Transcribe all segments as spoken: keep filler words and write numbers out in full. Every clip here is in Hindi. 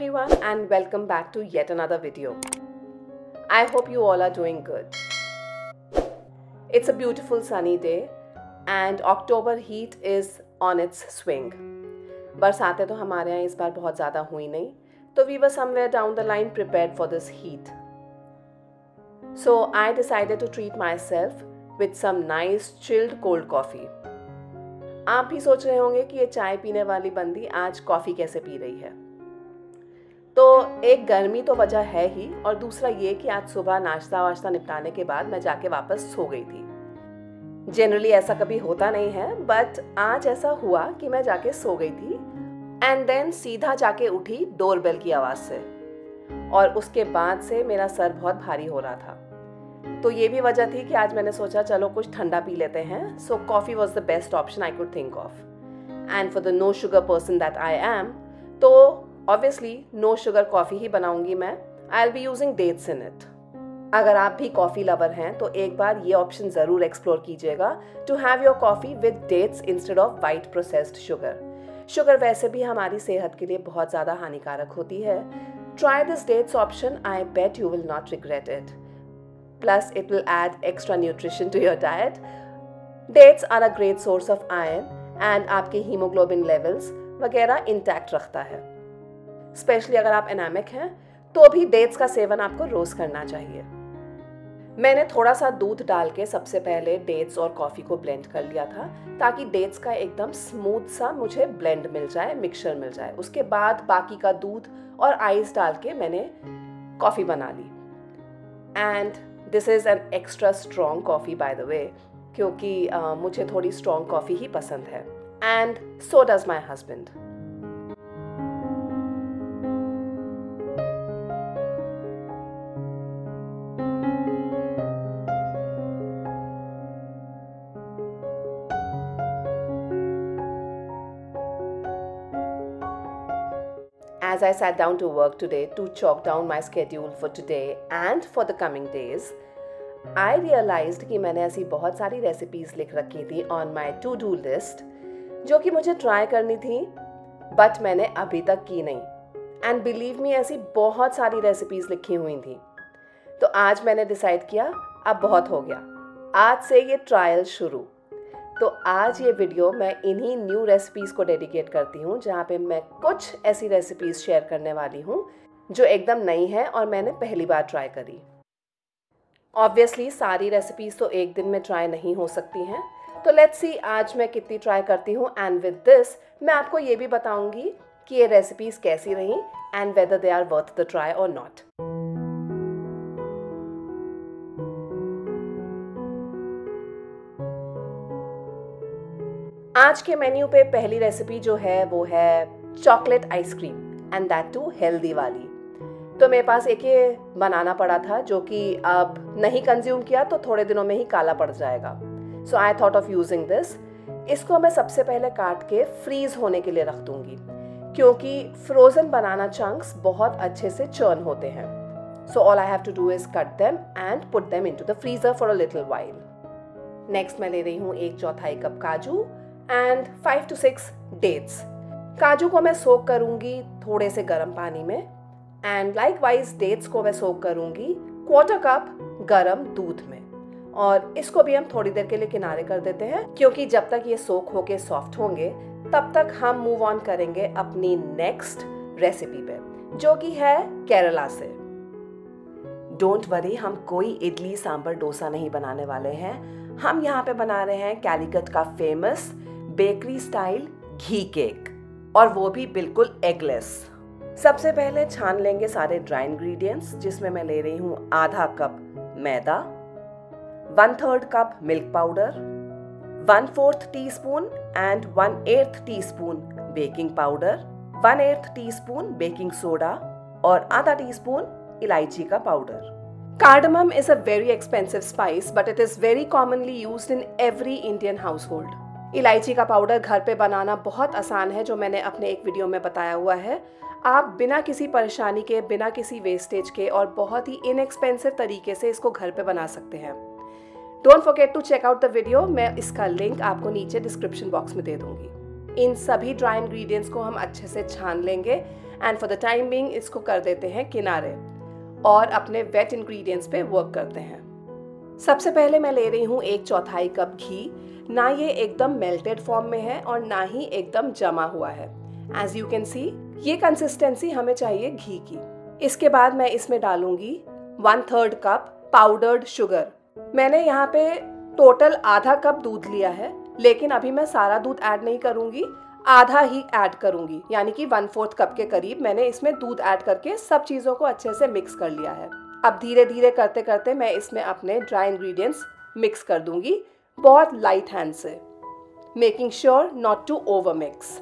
everyone and welcome back to yet another video. I hope you all are doing good. It's a beautiful sunny day and October heat is on its swing. बरसातें तो हमारे यहाँ इस बार बहुत ज़्यादा हुई नहीं, तो we were somewhere down the line prepared for this heat. So I decided to treat myself with some nice chilled cold coffee. आप भी सोच रहे होंगे कि ये चाय पीने वाली बंदी आज कॉफ़ी कैसे पी रही है। तो एक गर्मी तो वजह है ही, और दूसरा ये कि आज सुबह नाश्ता वाश्ता निपटाने के बाद मैं जाके वापस सो गई थी। जनरली ऐसा कभी होता नहीं है, बट आज ऐसा हुआ कि मैं जाके सो गई थी एंड देन सीधा जाके उठी डोरबेल की आवाज़ से, और उसके बाद से मेरा सर बहुत भारी हो रहा था। तो ये भी वजह थी कि आज मैंने सोचा चलो कुछ ठंडा पी लेते हैं। So coffee was the best option I could think of, and for the no sugar person that I am, तो ऑब्वियसली नो शुगर कॉफ़ी ही बनाऊंगी मैं। I will be using dates in it. अगर आप भी कॉफ़ी लवर हैं तो एक बार ये ऑप्शन ज़रूर एक्सप्लोर कीजिएगा, to have your coffee with dates instead of white processed sugar. Sugar वैसे भी हमारी सेहत के लिए बहुत ज़्यादा हानिकारक होती है। Try this dates option, I bet you will not regret it. Plus it will add extra nutrition to your diet. Dates are a great source of iron and आपके हीमोग्लोबिन लेवल्स वगैरह इंटैक्ट रखता है। स्पेशली अगर आप एनामिक हैं तो भी डेट्स का सेवन आपको रोज करना चाहिए। मैंने थोड़ा सा दूध डाल के सबसे पहले डेट्स और कॉफ़ी को ब्लेंड कर लिया था, ताकि डेट्स का एकदम स्मूथ सा मुझे ब्लेंड मिल जाए, मिक्सचर मिल जाए। उसके बाद बाकी का दूध और आइस डाल के मैंने कॉफ़ी बना ली। And this is an extra strong coffee by the way, क्योंकि uh, मुझे थोड़ी स्ट्रॉन्ग कॉफ़ी ही पसंद है। And so does my husband. As I sat down to work today to chalk down my schedule for today and for the coming days, I realized कि मैंने ऐसी बहुत सारी रेसिपीज़ लिख रखी थी on my to do list, जो कि मुझे ट्राई करनी थी बट मैंने अभी तक की नहीं। एंड बिलीव मी, ऐसी बहुत सारी रेसिपीज़ लिखी हुई थी। तो आज मैंने डिसाइड किया अब बहुत हो गया, आज से ये ट्रायल शुरू। तो आज ये वीडियो मैं इन्हीं न्यू रेसिपीज़ को डेडिकेट करती हूँ, जहाँ पे मैं कुछ ऐसी रेसिपीज़ शेयर करने वाली हूँ जो एकदम नई है और मैंने पहली बार ट्राई करी। ऑब्वियसली सारी रेसिपीज़ तो एक दिन में ट्राई नहीं हो सकती हैं, तो लेट्स सी आज मैं कितनी ट्राई करती हूँ। एंड विद दिस मैं आपको ये भी बताऊँगी कि ये रेसिपीज़ कैसी रहीं and whether they are worth the try or not. आज के मेन्यू पे पहली रेसिपी जो है वो है chocolate ice cream, and that too healthy वाली। तो मेरे पास एक ये बनाना पड़ा था जो कि अब नहीं कंज्यूम किया तो थोड़े दिनों में ही काला पड़ जाएगा। So I thought of using this. इसको मैं सबसे पहले काट के फ्रीज होने के लिए रख दूंगी, क्योंकि फ्रोजन बनाना चंक्स बहुत अच्छे से चर्न होते हैं। So all I have to do is cut them and put them into the freezer for a little while. Next मैं ले रही हूँ एक चौथाई कप काजू and five to six dates. काजू को मैं सोक करूंगी थोड़े से गर्म पानी में, एंड लाइकवाइज डेट्स को मैं सोक करूंगी क्वार्टर कप गर्म दूध में। और इसको भी हम थोड़ी देर के लिए किनारे कर देते हैं, क्योंकि जब तक ये सोक होके सॉफ्ट होंगे तब तक हम मूव ऑन करेंगे अपनी नेक्स्ट रेसिपी पे, जो कि है केरला से। डोंट वरी, हम कोई इडली सांभर डोसा नहीं बनाने वाले हैं। हम यहाँ पे बना रहे हैं कैलीकट का famous bakery style ghee cake, और वो भी बिल्कुल एगलेस। सबसे पहले छान लेंगे सारे ड्राई इंग्रेडिएंट्स, जिसमें मैं ले रही हूँ आधा कप मैदा, one third cup milk powder, one fourth teaspoon and one eighth teaspoon baking powder, one eighth teaspoon baking soda और आधा टी स्पून इलायची का powder. Cardamom is a very expensive spice, but it is very commonly used in every Indian household. इलायची का पाउडर घर पे बनाना बहुत आसान है, जो मैंने अपने एक वीडियो में बताया हुआ है। आप बिना किसी परेशानी के, बिना किसी वेस्टेज के और बहुत ही इनएक्सपेंसिव तरीके से इसको घर पे बना सकते हैं। Don't forget to check out the video. मैं इसका लिंक आपको नीचे डिस्क्रिप्शन बॉक्स में दे दूंगी। इन सभी ड्राई इंग्रेडिएंट्स को हम अच्छे से छान लेंगे and for the time being इसको कर देते हैं किनारे और अपने वेट इंग्रेडिएंट्स पे वर्क करते हैं। सबसे पहले मैं ले रही हूँ एक चौथाई कप घी। ना ये एकदम मेल्टेड फॉर्म में है और ना ही एकदम जमा हुआ है। एज यू कैन सी ये कंसिस्टेंसी हमें चाहिए घी की। इसके बाद मैं इसमें डालूंगी one third cup powdered sugar. मैंने यहाँ पे टोटल आधा कप दूध लिया है, लेकिन अभी मैं सारा दूध ऐड नहीं करूंगी, आधा ही ऐड करूंगी, यानी कि वन फोर्थ कप के करीब मैंने इसमें दूध ऐड करके सब चीज़ों को अच्छे से मिक्स कर लिया है। अब धीरे धीरे करते करते मैं इसमें अपने ड्राई इंग्रेडिएंट्स मिक्स कर दूंगी बहुत लाइट हैंड से, making sure not to over mix.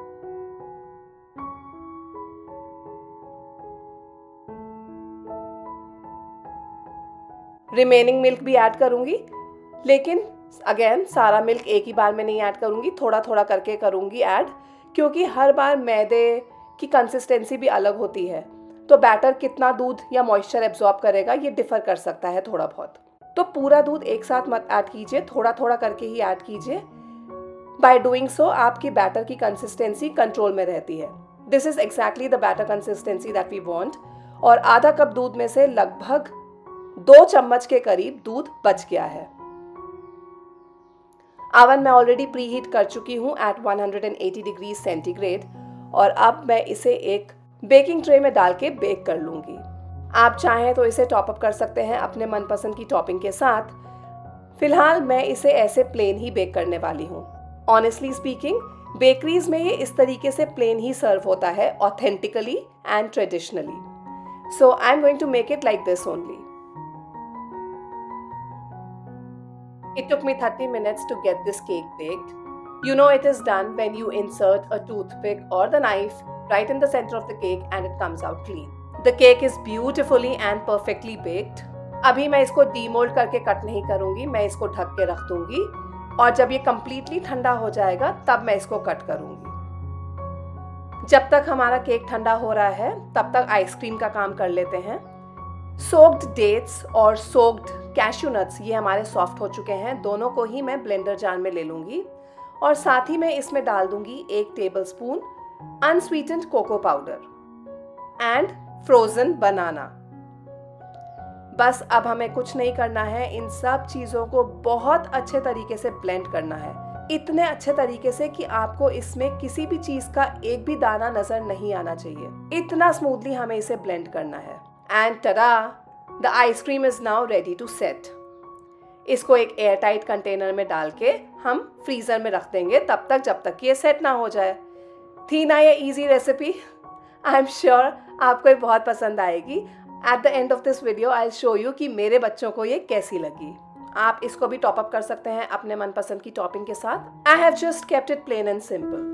Remaining milk भी ऐड करूंगी, लेकिन अगेन सारा मिल्क एक ही बार में नहीं ऐड करूंगी, थोड़ा थोड़ा करके करूंगी ऐड, क्योंकि हर बार मैदे की कंसिस्टेंसी भी अलग होती है, तो बैटर कितना दूध या मॉइस्चर एब्जॉर्ब करेगा ये डिफर कर सकता है थोड़ा बहुत। तो पूरा दूध एक साथ मत ऐड कीजिए, थोड़ा थोड़ा करके ही ऐड कीजिए। बाय डूइंग सो आपकी बैटर की कंसिस्टेंसी कंट्रोल में रहती है। This is exactly the batter consistency that we want. और आधा कप दूध में से लगभग दो चम्मच के करीब दूध बच गया है। ओवन मैं ऑलरेडी प्री हीट कर चुकी हूँ at one hundred eighty degree centigrade और अब मैं इसे एक बेकिंग ट्रे में डाल के बेक कर लूँगी। आप चाहें तो इसे टॉप अप कर सकते हैं अपने मनपसंद की टॉपिंग के साथ। फिलहाल मैं इसे ऐसे प्लेन ही बेक करने वाली हूँ। ऑनेस्टली स्पीकिंग बेकरीज में ये इस तरीके से प्लेन ही सर्व होता है, authentically and traditionally. So I am going to make it like this only. It took me thirty minutes to get this cake baked. You know it is done when you insert a toothpick or the knife right in the center of the cake and it comes out clean. The cake is beautifully and perfectly baked. अभी मैं इसको डीमोल्ड करके कट नहीं करूंगी, मैं इसको ढक के रख दूंगी और जब ये completely ठंडा हो जाएगा तब मैं इसको कट करूंगी। जब तक हमारा केक ठंडा हो रहा है तब तक आइसक्रीम का काम कर लेते हैं। सोक्ड डेट्स और सोक्ड कैश्यू नट्स ये हमारे सॉफ्ट हो चुके हैं, दोनों को ही मैं ब्लेंडर जार में ले लूँगी और साथ ही मैं इसमें डाल दूँगी एक tablespoon unsweetened cocoa powder and frozen banana. बस अब हमें कुछ नहीं करना है, इन सब चीज़ों को बहुत अच्छे तरीके से ब्लेंड करना है, इतने अच्छे तरीके से कि आपको इसमें किसी भी चीज़ का एक भी दाना नज़र नहीं आना चाहिए। इतना स्मूथली हमें इसे ब्लेंड करना है। And tada! The ice cream is now ready to set. इसको एक एयर टाइट कंटेनर में डाल के हम फ्रीजर में रख देंगे तब तक जब तक ये सेट ना हो जाए। थी ना ये easy recipe? I am sure आपको ये बहुत पसंद आएगी। At the end of this video I will show you कि मेरे बच्चों को ये कैसी लगी। आप इसको भी टॉप अप कर सकते हैं अपने मनपसंद की टॉपिंग के साथ। I have just kept it plain and simple.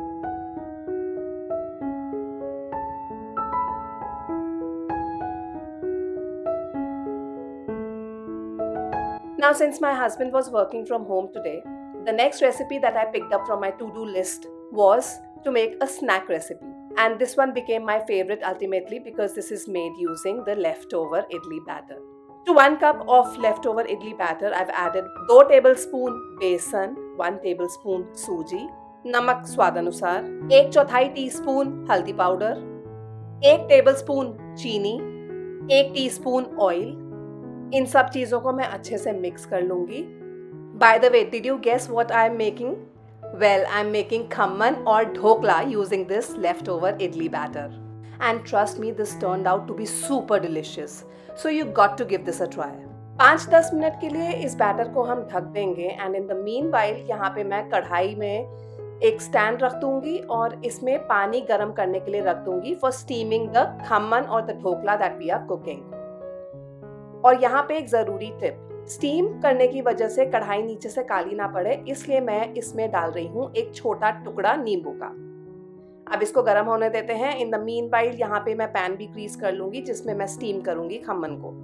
Now, since my husband was working from home today, the next recipe that I picked up from my to-do list was to make a snack recipe. And this one became my favorite ultimately because this is made using the leftover idli batter. To one cup of leftover idli batter, I've added two tablespoon besan, one tablespoon सूजी, नमक स्वादानुसार, एक चौथाई टीस्पून हल्दी पाउडर, एक टेबलस्पून चीनी, एक टीस्पून ऑयल। इन सब चीज़ों को मैं अच्छे से मिक्स कर लूँगी। By the way, did you guess what I am making? Well, I am making khaman और dhokla using this leftover idli batter. And trust me, this turned out to be super delicious, so you got to give this a try. पाँच दस मिनट के लिए इस बैटर को हम ढक देंगे and in the meanwhile यहाँ पे मैं कढ़ाई में एक स्टैंड रख दूंगी और इसमें पानी गर्म करने के लिए रख दूंगी फॉर स्टीमिंग द खम्मन और the dhokla that we are cooking. और यहाँ पे एक ज़रूरी टिप, स्टीम करने की वजह से कढ़ाई नीचे से काली ना पड़े, इसलिए मैं इसमें डाल रही हूँ एक छोटा टुकड़ा नींबू का। अब इसको गर्म होने देते हैं। इन द मीन वाइल यहाँ पे मैं पैन भी ग्रीस कर लूंगी जिसमें मैं स्टीम करूंगी खम्मन को।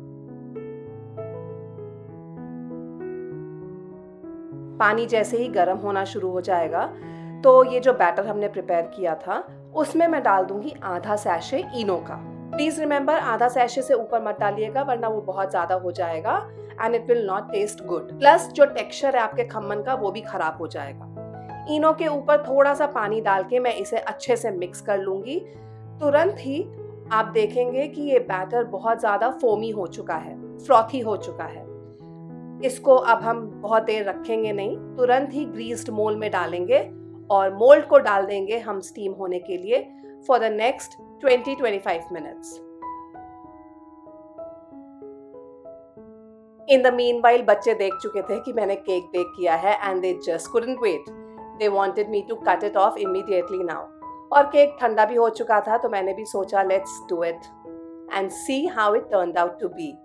पानी जैसे ही गर्म होना शुरू हो जाएगा तो ये जो बैटर हमने प्रिपेयर किया था उसमें मैं डाल दूंगी आधा सैशे इनो का। प्लीज रिमेंबर, आधा सैशे से ऊपर मत डालिएगा वरना वो बहुत ज्यादा हो जाएगा and it will not taste good. Plus जो टेक्सचर है आपके खम्मन का वो भी खराब हो जाएगा। इनो के ऊपर थोड़ा सा पानी डाल के मैं इसे अच्छे से मिक्स कर लूंगी। तुरंत ही आप देखेंगे कि ये बैटर बहुत ज़्यादा फोमी हो चुका है, फ्रॉथी हो चुका है। इसको अब हम बहुत देर रखेंगे नहीं, तुरंत ही ग्रीस्ड मोल्ड में डालेंगे और मोल्ड को डाल देंगे हम स्टीम होने के लिए for the next twenty to twenty five minutes. In the meanwhile बच्चे देख चुके थे कि मैंने केक बेक किया है and they just couldn't wait. They wanted me to cut it off immediately now. और केक ठंडा भी हो चुका था तो मैंने भी सोचा let's do it and see how it turned out to be.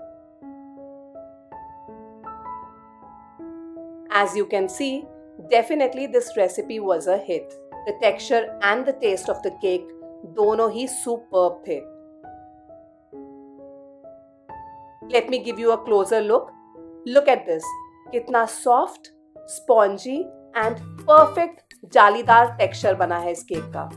As you can see, definitely this recipe was a hit. The texture and the taste of the cake दोनों ही superb थे. Let me give you a closer look. Look at this. कितना soft, spongy and perfect जालीदार texture बना है इस केक का.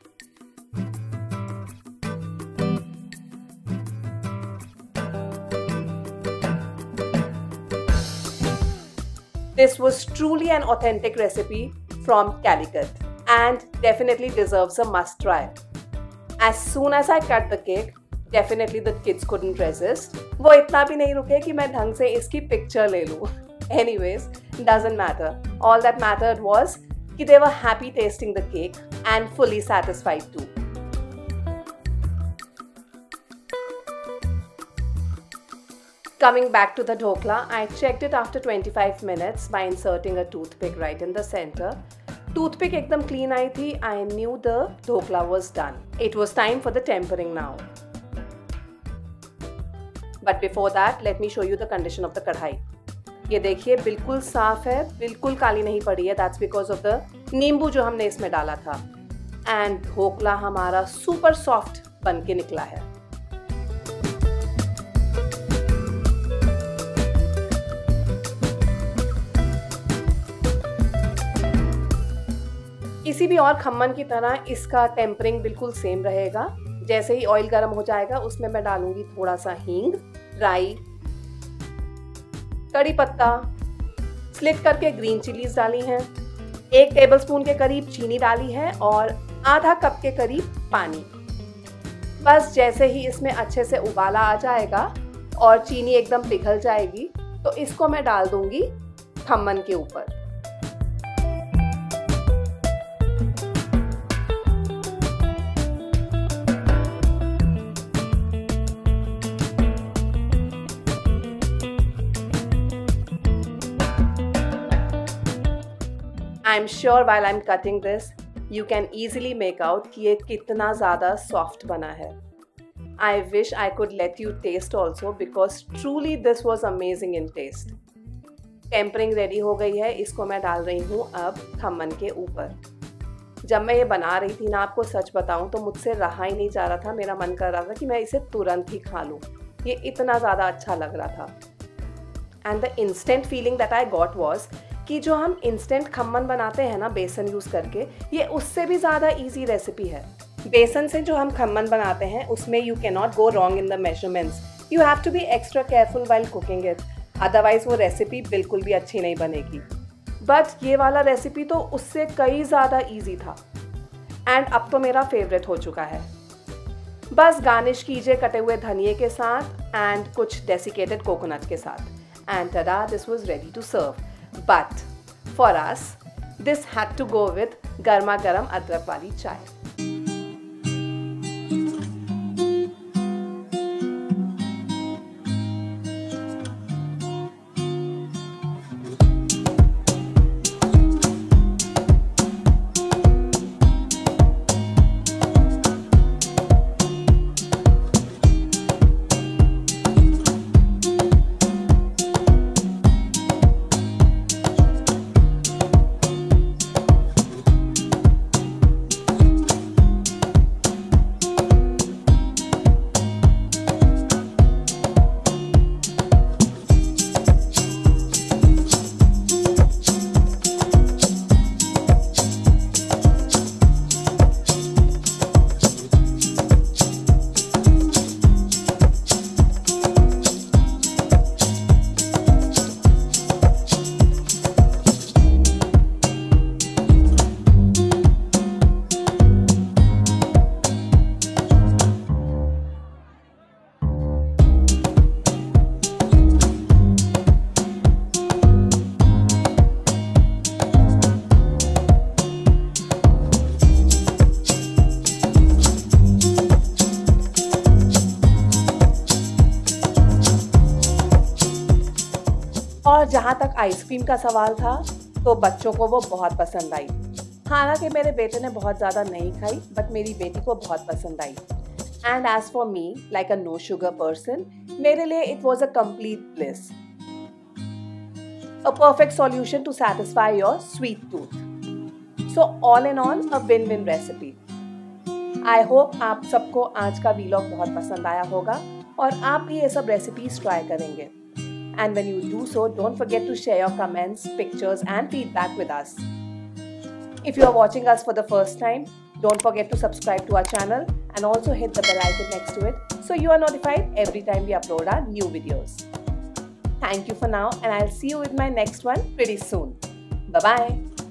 This was truly an authentic recipe from Calicut and definitely deserves a must try. As soon as I cut the cake, definitely the kids couldn't resist. वो इतना भी नहीं रुके कि मैं ढंग से इसकी पिक्चर ले लूँ. Anyways, doesn't matter. All that mattered was कि they were happy tasting the cake and fully satisfied too. Coming back to the dhokla, I checked it after twenty-five minutes by inserting a toothpick right in the center. Toothpick एकदम clean आई थी. I knew the dhokla was done. It was time for the tempering now. But before that, let me show you the condition of the कढ़ाई. ये देखिए बिल्कुल साफ है, बिल्कुल काली नहीं पड़ी है. That's because of the नींबू जो हमने इसमें डाला था. And ढोकला हमारा super soft बन के निकला है. किसी भी और खम्मन की तरह इसका टेम्परिंग बिल्कुल सेम रहेगा. जैसे ही ऑयल गर्म हो जाएगा उसमें मैं डालूंगी थोड़ा सा हींग, राई, कड़ी पत्ता, स्लिट करके ग्रीन चिलीज डाली हैं, एक टेबलस्पून के करीब चीनी डाली है और आधा कप के करीब पानी. बस जैसे ही इसमें अच्छे से उबाला आ जाएगा और चीनी एकदम पिघल जाएगी तो इसको मैं डाल दूंगी खम्मन के ऊपर. I'm sure while I'm cutting this, you can easily make out कि ये कितना ज़्यादा soft बना है. I wish I could let you taste also because truly this was amazing in taste. Tempering ready हो गई है, इसको मैं डाल रही हूँ अब खम्मन के ऊपर. जब मैं ये बना रही थी ना, आपको सच बताऊँ तो मुझसे रहा ही नहीं जा रहा था. मेरा मन कर रहा था कि मैं इसे तुरंत ही खा लूँ. ये इतना ज़्यादा अच्छा लग रहा था. And the instant feeling that I got was कि जो हम इंस्टेंट खम्मन बनाते हैं ना बेसन यूज़ करके, ये उससे भी ज़्यादा इजी रेसिपी है. बेसन से जो हम खम्मन बनाते हैं उसमें you can not go wrong in the measurements. You have to be extra careful while cooking it, otherwise वो रेसिपी बिल्कुल भी अच्छी नहीं बनेगी. बट ये वाला रेसिपी तो उससे कई ज़्यादा ईजी था एंड अब तो मेरा फेवरेट हो चुका है. बस गार्निश कीजिए कटे हुए धनिए के साथ एंड कुछ डेसिकेटेड कोकोनट के साथ and tada, this was ready to serve. But for us, this had to go with garma garam adrak wali chai. जहाँ तक आइसक्रीम का सवाल था तो बच्चों को वो बहुत पसंद आई। हालांकि मेरे बेटे ने बहुत ज़्यादा नहीं खाई, बट मेरी बेटी को बहुत पसंद आई। And as for me, like a no sugar person, मेरे लिए it was a complete bliss, a perfect solution to satisfy your sweet tooth. So all in all a win win recipe. I hope आप सबको आज का वीलॉग बहुत पसंद आया होगा और आप भी ये सब रेसिपीज ट्राई करेंगे। And when you do so, don't forget to share your comments, pictures and feedback with us. If you are watching us for the first time, don't forget to subscribe to our channel and also hit the bell icon next to it so you are notified every time we upload our new videos. Thank you for now, and I'll see you with my next one pretty soon. Bye-bye.